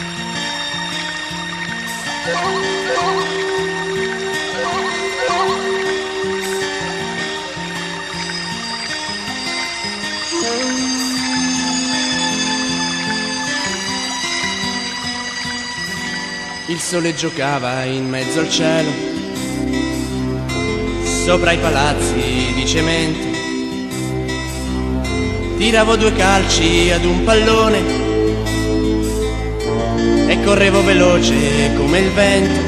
Il sole giocava in mezzo al cielo, sopra i palazzi di cemento. Tiravo 2 calci ad un pallone e correvo veloce come il vento.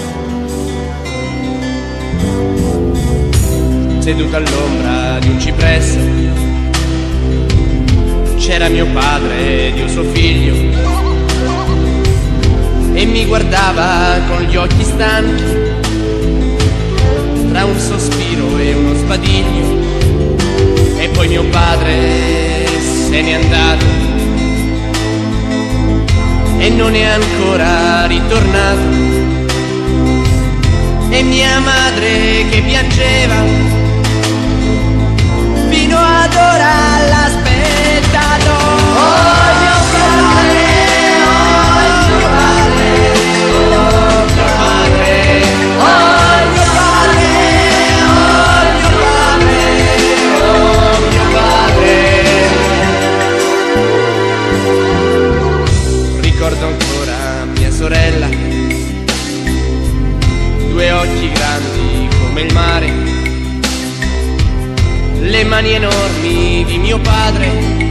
Seduto all'ombra di un cipresso c'era mio padre ed io suo figlio, e mi guardava con gli occhi stanchi, tra un sospiro e uno sbadiglio. E poi mio padre se n'è andato e non è ancora ritornato. E mia madre che piangeva fino ad ora l'ha aspettato. Oh mio padre, oh mio padre, oh mio padre, oh mio padre, oh mio padre. Ricordo ancora mia sorella, 2 occhi grandi come il mare, le mani enormi di mio padre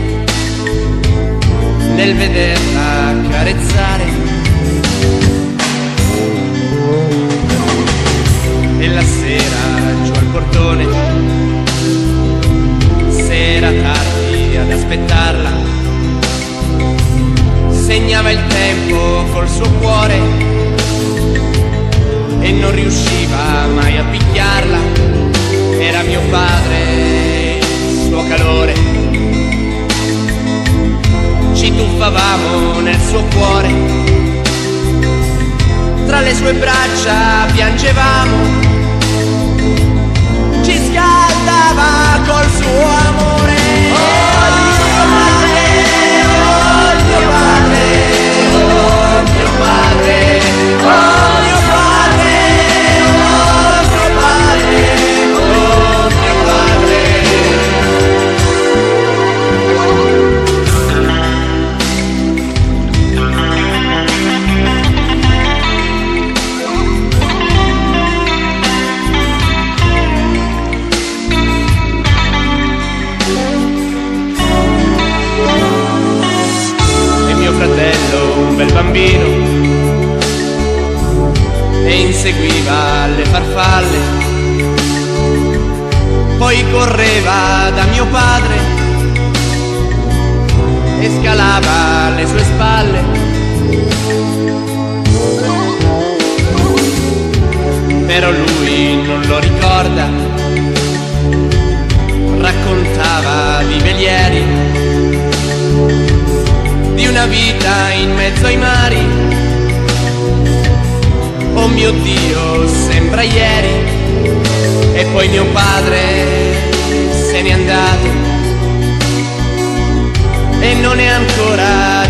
nel vederla carezzare. E la sera giù al portone, se era tardi ad aspettarla, segnava il tempo col suo cuore e non riusciva mai a picchiarla. Era mio padre, il suo calore, ci tuffavamo nel suo cuore, tra le sue braccia piangevamo, ci scaldava col suo amore. Oh mio padre, oh mio padre, oh mio padre, oh mio padre, oh mio padre, oh mio padre. E mio fratello, un bel bambino, e inseguiva le farfalle, poi correva da mio padre e scalava le sue spalle. Però lui non lo ricorda, raccontava di velieri, di una vita in mezzo ai mari. Oh mio Dio, sembra ieri. E poi mio padre se n'è andato e non è ancora